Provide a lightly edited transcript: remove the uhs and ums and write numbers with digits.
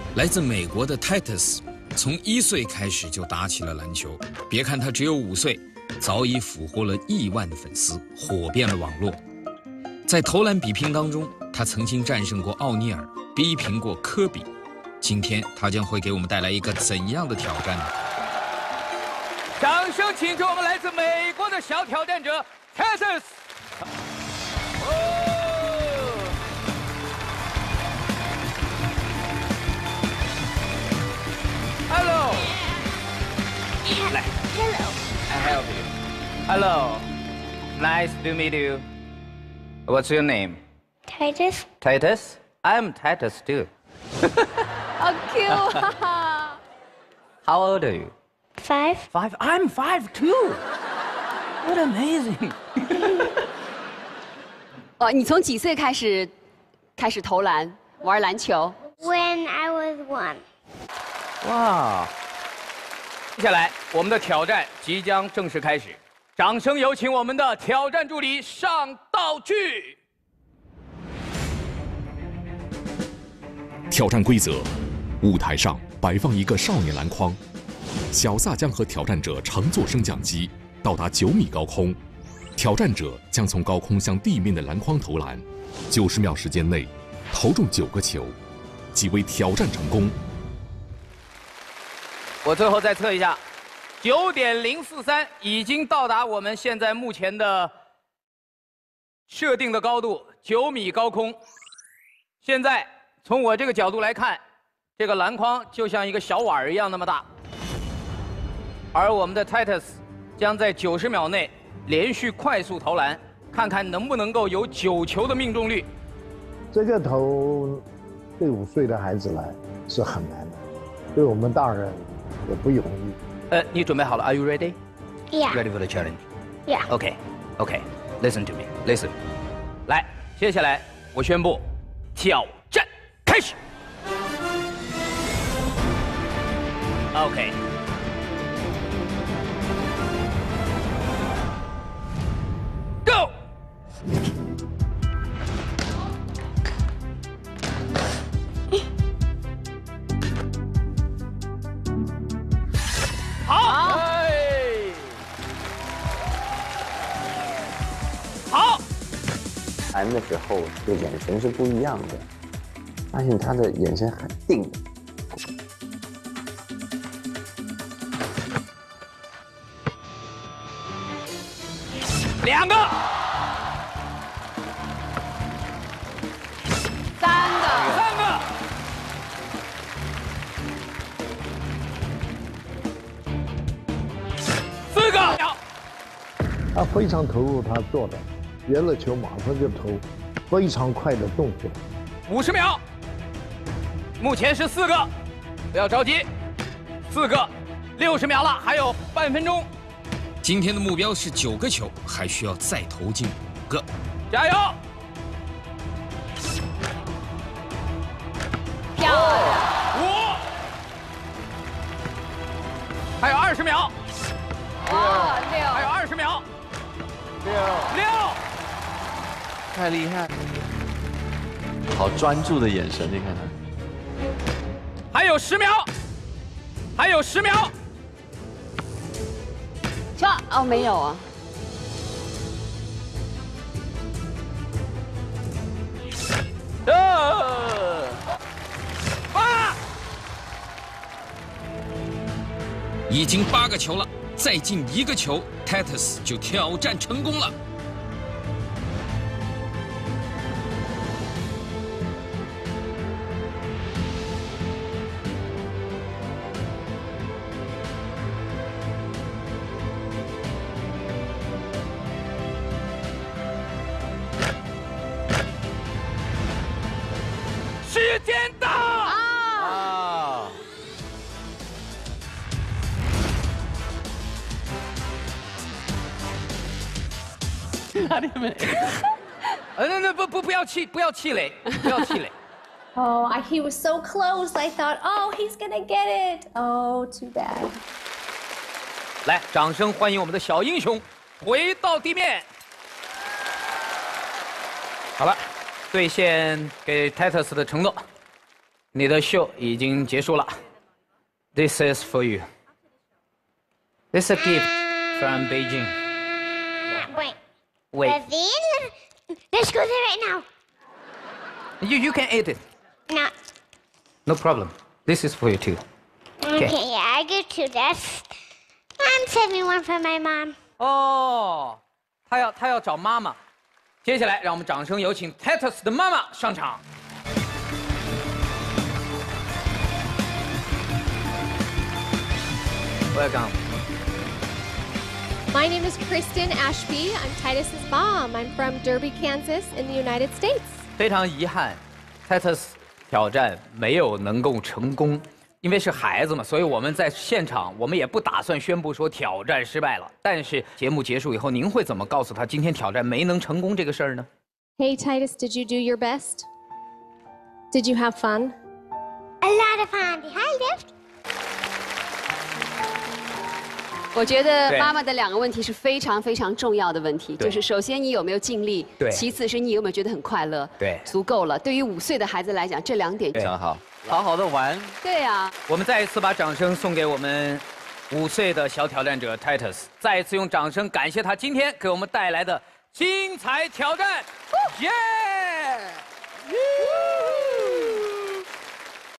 来自美国的 Titus 从1岁开始就打起了篮球，别看他只有5岁，早已俘获了亿万粉丝，火遍了网络。在投篮比拼当中，他曾经战胜过奥尼尔，逼平过科比。今天他将会给我们带来一个怎样的挑战呢？ 掌声请出我们来自美国的小挑战者 Titus。Hello。来 Hello. I help you. Hello. Nice to meet you. What's your name? Titus. Titus. I'm Titus too. How cute. How old are you? 5. 5. I'm 5 too. What amazing. 哦，你从几岁开始投篮、玩篮球？ When I was 1. 哇！接下来我们的挑战即将正式开始，掌声有请我们的挑战助理上道具。 挑战规则：舞台上摆放一个少年篮筐，小萨将和挑战者乘坐升降机到达9米高空，挑战者将从高空向地面的篮筐投篮，90秒时间内投中9个球，即为挑战成功。 我最后再测一下，9.043已经到达我们现在目前的设定的高度，9米高空。现在从我这个角度来看，这个篮筐就像一个小碗儿一样那么大，而我们的 Titus 将在90秒内连续快速投篮，看看能不能够有9球的命中率。 这个投对5岁的孩子来是很难的，对我们大人也不容易。 你准备好了 ？Are you ready? Yeah. Ready for the challenge? Yeah. Okay. Okay. Listen to me. Listen. 来，接下来我宣布，挑战开始。OK。Go。好。好。 谈的时候，这个眼神是不一样的，发现他的眼神很定。 2个。 3个。 3个。4个。 他非常投入他做的，接了球马上就投，非常快的动作。 50秒，目前是4个，不要着急，4个，60秒了，还有半分钟。 今天的目标是9个球，还需要再投进5个， 加油！ 漂亮 5，还有20秒， 哦还有 ，6。 20秒，6， 太厉害，好专注的眼神，你看他。 还有10秒，还有10秒。 球哦，没有啊。 8， 已经8个球了，再进1个球 ，Titus 就挑战成功了。 时间到！ 啊！哪里没？ 那不要气馁，不要气馁。 Oh, he was so close. I thought, oh, he's gonna get it. Oh, too bad. 来，掌声欢迎我们的小英雄回到地面。好了，兑现给 Titus 的承诺。 你的秀已经结束了。This is for you. This is a gift from Beijing. Wait. Wait. Let's go there right now. You can eat it. No. No problem. This is for you too. Okay, yeah, I give 2. I'm saving 1 for my mom. 哦，他要找妈妈。接下来，让我们掌声有请 Titus 的妈妈上场。Welcome. My name is Kristen Ashby. I'm Titus's mom. I'm from Derby, Kansas, in the United States. 非常遗憾 ，Titus 挑战没有能够成功，因为是孩子嘛，所以我们在现场，我们也不打算宣布说挑战失败了。但是节目结束以后，您会怎么告诉他今天挑战没能成功这个事儿呢？ Hey, Titus, did you do your best? Did you have fun? A lot of fun. Hi, Lift. 我觉得妈妈的2个问题是非常非常重要的问题，就是首先你有没有尽力，其次是你有没有觉得很快乐，足够了。对于5岁的孩子来讲，这2点非常好，好好的玩。 对呀， 我们再一次把掌声送给我们5岁的小挑战者 Titus， 再一次用掌声感谢他今天给我们带来的精彩挑战，耶！